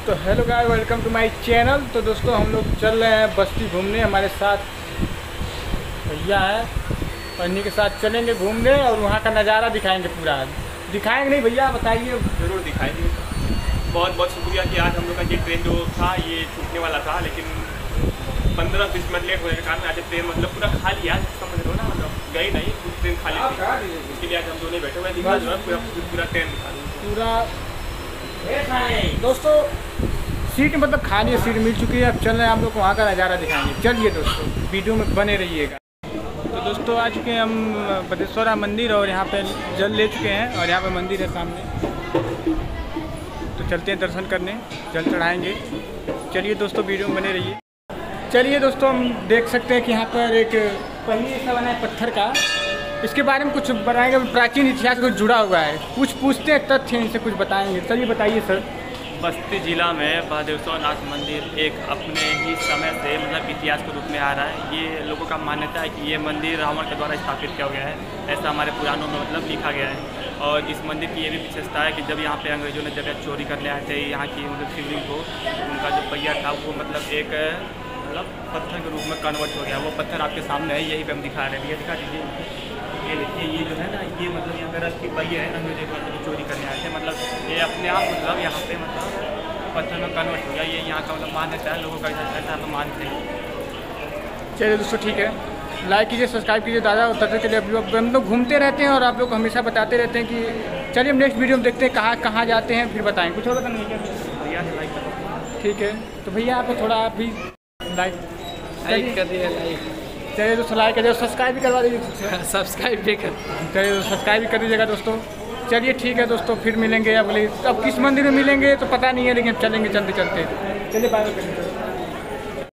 तो hello guys, welcome to my channel. तो दोस्तों हम लोग चल रहे हैं बस्ती घूमने। हमारे साथ भैया है और इन्हीं के साथ चलेंगे घूमने और वहाँ का नज़ारा दिखाएंगे। पूरा दिखाएंगे नहीं भैया, बताइए। ज़रूर दिखाएंगे। बहुत बहुत शुक्रिया कि आज हम लोग का ये ट्रेन जो था ये छूटने वाला था, लेकिन 15-20 मिनट लेट होने के कारण आज ट्रेन मतलब पूरा खाली है। समझ लो ना, मतलब गई नहीं, पूरी ट्रेन खाली थी। इसके लिए आज हम दोनों बैठे हुए दिखा जो है पूरा ट्रेन दिखा पूरा। दोस्तों सीट मतलब खाली है, सीट मिल चुकी है। अब चल रहे हैं आप लोग को वहाँ का नज़ारा दिखाएंगे। चलिए दोस्तों, वीडियो में बने रहिएगा। तो दोस्तों आ चुके हैं हम बदेश्वरा मंदिर और यहाँ पे जल ले चुके हैं और यहाँ पे मंदिर है सामने। तो चलते हैं दर्शन करने, जल चढ़ाएंगे। चलिए दोस्तों, वीडियो में बने रहिए। चलिए दोस्तों, हम देख सकते हैं कि यहाँ पर एक पहले सा बना है पत्थर का। इसके बारे में कुछ बताएंगे, प्राचीन इतिहास कुछ जुड़ा हुआ है। कुछ पूछते हैं, तथ्य इनसे कुछ बताएंगे। चलिए बताइए सर। बस्ती जिला में बहदेवस्वर नाथ मंदिर एक अपने ही समय से मतलब इतिहास के रूप में आ रहा है। ये लोगों का मान्यता है कि ये मंदिर रावण के द्वारा स्थापित किया गया है, ऐसा हमारे पुराणों में मतलब लिखा गया है। और इस मंदिर की ये भी विशेषता है कि जब यहाँ पे अंग्रेजों ने जगह चोरी कर ले आए थे यहाँ की मतलब शिवलिंग को, उनका जो पहिया था वो मतलब एक पत्थर के रूप में कन्वर्ट हो गया। वो पत्थर आपके सामने है, यही पे हम दिखा रहे हैं। ये दिखा दीजिए, ये देखिए, ये जो है ना, ये मतलब यहाँ पे रथ की पहिए है, अंग्रेजों मतलब चोरी करने आए थे। मतलब ये अपने आप मतलब यहाँ पे मतलब पत्थर में कन्वर्ट हो गया। ये यहाँ का मतलब मान्यता है, लोगों का ऐसा तो मानते हैं। चलिए दोस्तों ठीक है, लाइक कीजिए, सब्सक्राइब कीजिए। दादा और तथ्य के लिए हम लोग घूमते रहते हैं और आप लोग हमेशा बताते रहते हैं कि चलिए हम नेक्स्ट वीडियो में देखते हैं कहाँ कहाँ जाते हैं, फिर बताएँ। कुछ और बताना क्या भैया लाइक करो। ठीक है, तो भैया आपको थोड़ा आप भी लाइक कर दिए, लाइक। चलिए दोस्तों, लाइक कर दीजिए, सब्सक्राइब भी करवा दीजिए। सब्सक्राइब भी कर। चलिए तो सब्सक्राइब भी कर दीजिएगा दोस्तों। चलिए ठीक है दोस्तों, फिर मिलेंगे। अब किस मंदिर में मिलेंगे तो पता नहीं है, लेकिन चलेंगे चलते चलते। चलिए बाय बाय।